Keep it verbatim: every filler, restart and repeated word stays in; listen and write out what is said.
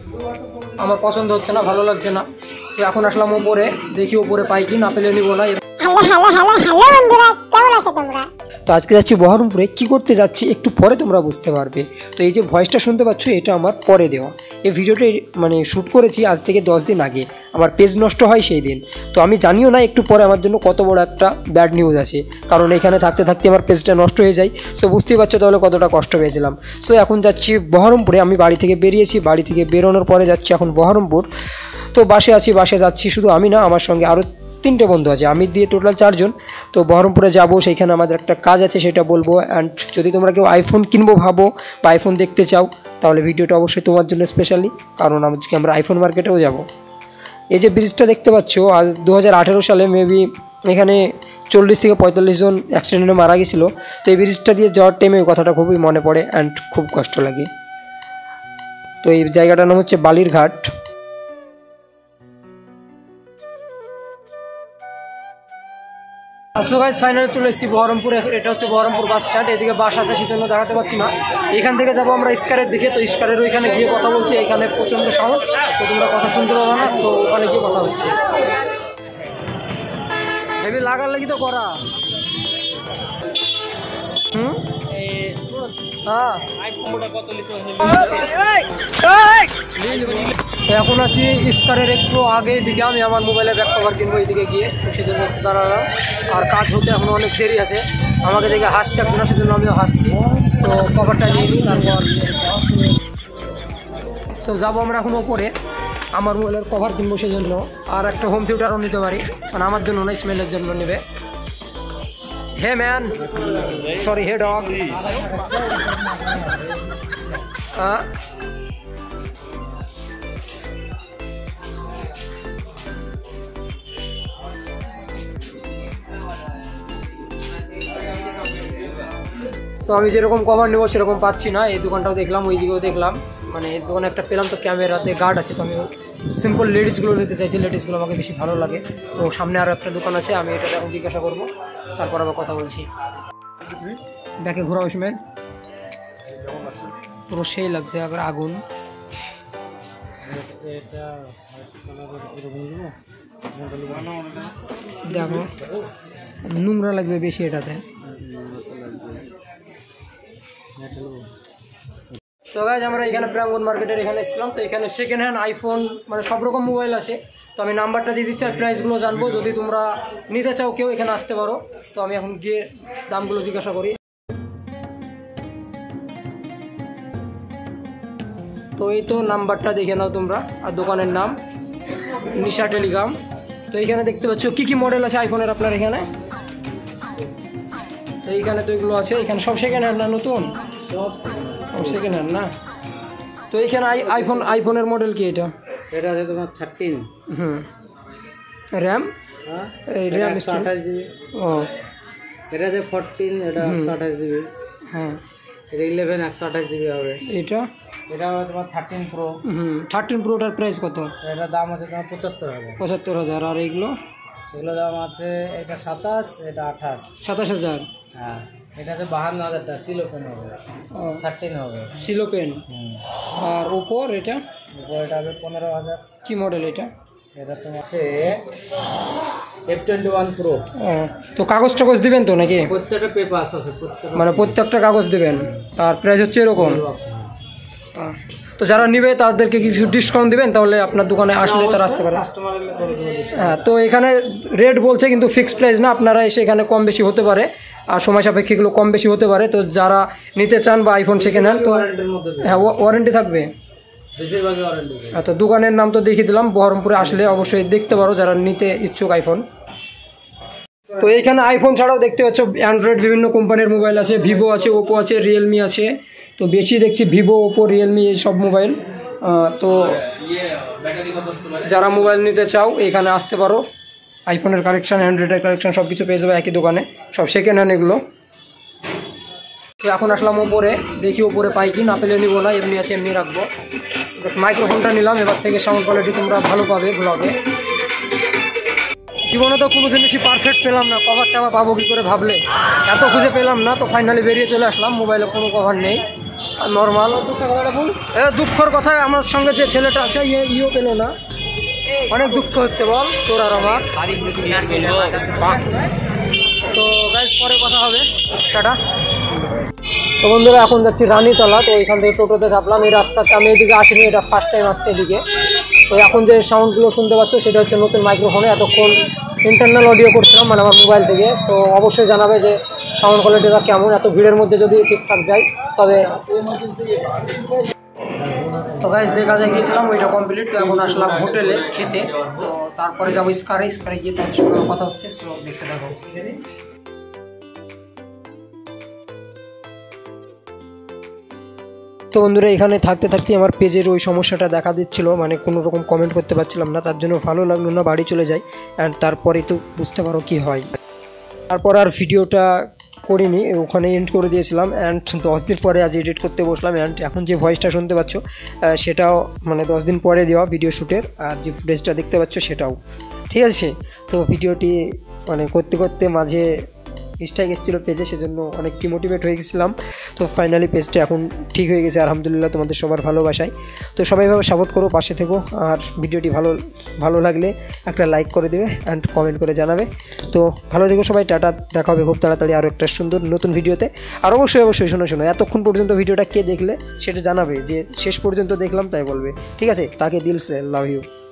আমার পছন্দ হচ্ছে না, ভালো লাগছে না। তো এখন আসলাম ওপরে, দেখি ওপরে পাই কি, না পেলে নিবো না। হ্যালো হ্যালো হ্যালো হ্যালো বন্ধুরা, কেমন আছো তোমরা? তো আজকে যাচ্ছি বহরমপুরে, কি করতে যাচ্ছি একটু পরে তোমরা বুঝতে পারবে। তো এই যে ভয়েসটা শুনতে পাচ্ছ, এটা আমার পরে দেওয়া। এই ভিডিওটা মানে শ্যুট করেছি আজ থেকে দশ দিন আগে, আমার পেজ নষ্ট হয় সেই দিন। তো আমি জানিও না একটু পরে আমার জন্য কত বড় একটা ব্যাড নিউজ আছে, কারণ এখানে থাকতে থাকতে আমার পেজটা নষ্ট হয়ে যায়। সো বুঝতেই পারছো তাহলে কতটা কষ্ট পেয়েছিলাম। সো এখন যাচ্ছি বহরমপুরে, আমি বাড়ি থেকে বেরিয়েছি, বাড়ি থেকে বেরোনোর পরে যাচ্ছি এখন বহরমপুর। তো বাসে আছি, বাসে যাচ্ছি শুধু আমি না, আমার সঙ্গে আরও তিনটে বন্ধু আছে, আমি দিয়ে টোটাল চারজন। তো বহরমপুরে যাব, সেইখানে আমাদের একটা কাজ আছে, সেটা বলবো। অ্যান্ড যদি তোমরা কেউ আইফোন কিনবো ভাবো বা আইফোন দেখতে চাও, তাহলে ভিডিওটা অবশ্যই তোমার জন্য স্পেশালি, কারণ আজকে আমরা আইফোন মার্কেটেও যাব। এই যে ব্রিজটা দেখতে পাচ্ছ, আজ দু হাজার আঠেরো সালে মেবি এখানে চল্লিশ থেকে পঁয়তাল্লিশ জন অ্যাক্সিডেন্টে মারা গেছিলো। তো এই ব্রিজটা দিয়ে যাওয়ার টাইমে ওই কথাটা খুবই মনে পড়ে অ্যান্ড খুব কষ্ট লাগে। তো এই জায়গাটার নাম হচ্ছে বালিরঘাট। সো গাইস, ফাইনালি চলে এসেছি বহরমপুর। এটা হচ্ছে বহরমপুর বাস স্ট্যান্ড, এদিকে বাস আছে সেজন্য দেখাতে পাচ্ছি না। এখান থেকে যাবো আমরা ইস্কারের দিকে। তো ইস্কারের ওইখানে গিয়ে কথা বলছি, এখানে প্রচণ্ড সাউন্ড, তো তোমরা কথা শুনতে পারো না। তো ওখানে গিয়ে কথা হচ্ছে, হেভি লাগার লাগি তো করা। হুম হ্যাঁ, এখন আছি ইস্কারের একটু আগে দিকে। আমি আমার মোবাইলে ব্যাক কভার কিনবো এইদিকে গিয়ে, তো সেজন্য একটু দাঁড়ালাম। আর কাজ হতে এখন অনেক দেরি আছে, আমাকে দেখে হাসছে আপনারা, সেজন্য আমিও হাসছি। তো কভারটা নিয়ে নিই, তারপর সো যাবো আমরা এখন ওপরে। আমার মোবাইলের কভার কিনবো সেজন্য, আর একটা হোম থিয়েটারও নিতে পারি, মানে আমার জন্য না, স্মেলের জন্য নেবে। Hey man, sorry hey dog. হ্যাঁ তো আমি যেরকম কভার নেবো সেরকম পাচ্ছি না। এই দোকানটাও দেখলাম, ওই দিকেও দেখলাম, মানে এই দোকানে একটা পেলাম, তো ক্যামেরাতে গার্ড আছে। তো আমি সিম্পল লেডিসগুলো নিতে চাইছি, লেডিসগুলো আমাকে বেশি ভালো লাগে। তো সামনে আরও একটা দোকান আছে, আমি এটা এখন জিজ্ঞাসা করবো, তারপর আবার কথা বলছি। ব্যাকে ঘোরা ওইসময় পুরো সেই লাগছে, আবার আগুন। দেখো নোংরা লাগবে বেশি এটাতে। সো গাইস, আমরা এখানে প্রাঙ্গন মার্কেটের এখানে এসেছিলাম। তো এখানে সেকেন্ড হ্যান্ড আইফোন মানে সব রকম মোবাইল আছে। তো আমি নাম্বারটা দিয়ে দিচ্ছি আর প্রাইসগুলো জানবো, যদি তোমরা নিতে চাও কেউ এখানে আসতে পারো। তো আমি এখন গিয়ে দামগুলো জিজ্ঞাসা করি। তো এই তো নাম্বারটা দেখে নাও তোমরা, আর দোকানের নাম নিশা টেলিকম। তো এইখানে দেখতে পাচ্ছ কী কী মডেল আছে আইফোনের আপনার এখানে। তো এইখানে তো এগুলো আছে, এখানে সব সেকেন্ড হ্যান্ড না নতুন? সব সেকেন্ড হ্যান্ড না। তো এইখানে আই আইফোন আইফোনের মডেল কি এটা? এটা আছে তোমার থার্টিন। হুম, র্যাম এই র্যাম আঠাশ জিবি। ও, এটা আছে ফোরটিন, এটা একশো আঠাশ জিবি। হ্যাঁ, এটা ইলেভেন একশো আঠাশ জিবি হবে। এটা এটা হবে তোমার থার্টিন প্রো। হুম, থার্টিন প্রোটার প্রাইস কত? এটার দাম আছে তোমার পঁচাত্তর হাজার। পঁচাত্তর হাজার। আর এইগুলো? এগুলো দাম আছে, এটা সাতাশ, এটা আঠাশ। সাতাশ হাজার। হ্যাঁ, এটা আছে বাহান্ন হাজার টাকা, সিলো পেন হবে, থার্টিন হবে সিলো পেন। আর ওপোর এটা? ওপো এটা হবে পনেরো হাজার। কি মডেল এটা? এটা তোমার আছে এফ টোয়েন্টি ওয়ান প্রো। ও, তো কাগজ টাগজ দেবেন তো নাকি? প্রত্যেকটা পেপার আছে, প্রত্যেকটা মানে প্রত্যেকটা কাগজ দেবেন। আর প্রাইস হচ্ছে এরকম? আহ, তো যারা নিবে তাদেরকে কিছু ডিসকাউন্ট দিবেন, তাহলে আপনার দোকানে আসলে তারা আসতে পারে। হ্যাঁ, তো এখানে রেট বলছে কিন্তু ফিক্সড প্রাইস না, আপনারা এসে এখানে কম বেশি হতে পারে, আর সময় সাপেক্ষে এগুলো কম বেশি হতে পারে। তো যারা নিতে চান বা আইফোন সেকেন্ড হ্যান্ড, তো হ্যাঁ ওয়ারেন্টি থাকবে। হ্যাঁ, তো দোকানের নাম তো দেখিয়ে দিলাম, বহরমপুরে আসলে অবশ্যই দেখতে পারো যারা নিতে ইচ্ছুক আইফোন। তো এইখানে আইফোন ছাড়াও দেখতে পাচ্ছ অ্যান্ড্রয়েড বিভিন্ন কোম্পানির মোবাইল আছে, ভিভো আছে, ওপো আছে, রিয়েলমি আছে। তো বেশি দেখছি ভিভো, ওপো, রিয়েলমি এই সব মোবাইল। তো যারা মোবাইল নিতে চাও এখানে আসতে পারো, আইফোনের কালেকশান, অ্যান্ড্রয়েডের কালেকশান সব কিছু পেয়ে যাবে একই দোকানে, সব সেকেন্ড হ্যান্ড এগুলো। তো এখন আসলাম ওপরে, দেখি ওপরে পাই কি, না পেলে নিবো না, এমনি আছে এমনি রাখবো। মাইক্রোফোনটা নিলাম, এবার থেকে সাউন্ড কোয়ালিটি তোমরা ভালো পাবে ব্লগে। জীবনে তো কোনো জিনিসই পারফেক্ট পেলাম না, কভারটা আবার পাবো কী করে ভাবলে, এত খুঁজে পেলাম না। তো ফাইনালি বেরিয়ে চলে আসলাম, মোবাইলে কোনো কভার নেই। নর্মাল এ দুঃখর কথা আমার সঙ্গে যে ছেলেটা আছে ইয়ে ইও পেলো না, অনেক দুঃখ হচ্ছে বল তোর আর আমার। তো গাইস পরে কথা হবে, টাটা। তো বন্ধুরা এখন যাচ্ছি রানীতলা, তো এখান থেকে টোটোতে চাপলাম। এই রাস্তাতে আমি এদিকে আসিনি, এটা ফার্স্ট টাইম আসছে এদিকে। তো এখন যে সাউন্ডগুলো শুনতে পাচ্ছ সেটা হচ্ছে নতুন মাইক্রোফোনে, এতক্ষণ ইন্টারনাল অডিও করছিলাম মানে আমার মোবাইল থেকে। তো অবশ্যই জানাবে যে সাউন্ড কোয়ালিটিটা কেমন, এত ভিড়ের মধ্যে যদি ঠিকঠাক যায় তবে। তো গাইস যে কাজে গিয়েছিলাম ওইটা কমপ্লিট, তো এখন আসলাম হোটেলে খেতে। তো তারপরে যাবো স্কারে, স্কারে গিয়ে তোমাদের সঙ্গে কথা হচ্ছে, সো দেখতে থাকো। তো বন্ধুরা এখানে থাকতে থাকতে আমার পেজের ওই সমস্যাটা দেখা দিচ্ছিল, মানে কোনো রকম কমেন্ট করতে পারছিলাম না, তার জন্য ভালো লাগলো না, বাড়ি চলে যাই। অ্যান্ড তারপরেই তো বুঝতে পারো কি হয়। তারপর আর ভিডিওটা করিনি, ওখানে এন্ড করে দিয়েছিলাম। অ্যান্ড দশ দিন পরে আজ এডিট করতে বসলাম। অ্যান্ড এখন যে ভয়েসটা শুনতে পাচ্ছ সেটাও মানে দশ দিন পরে দেওয়া ভিডিও শ্যুটের, আর যে ফুটেজটা দেখতে পাচ্ছ সেটাও ঠিক আছে। তো ভিডিওটি মানে করতে করতে মাঝে মিস্টেক এসেছিলো পেজে, সেজন্য অনেক ডিমোটিভেট হয়ে গেছিলাম। তো ফাইনালি পেজটা এখন ঠিক হয়ে গেছে আলহামদুলিল্লাহ, তোমাদের সবার ভালোবাসায়। তো সবাইভাবে সাপোর্ট করো, পাশে থেকো। আর ভিডিওটি ভালো ভালো লাগলে একটা লাইক করে দেবে অ্যান্ড কমেন্ট করে জানাবে। তো ভালো থেকো সবাই, টাটা, দেখা হবে খুব তাড়াতাড়ি আরও একটা সুন্দর নতুন ভিডিওতে। আর অবশ্যই অবশ্যই শোনো শোনো এতক্ষণ পর্যন্ত ভিডিওটা কে দেখলে সেটা জানাবে, যে শেষ পর্যন্ত দেখলাম তাই বলবে, ঠিক আছে? তাকে দিল সে লাভ ইউ।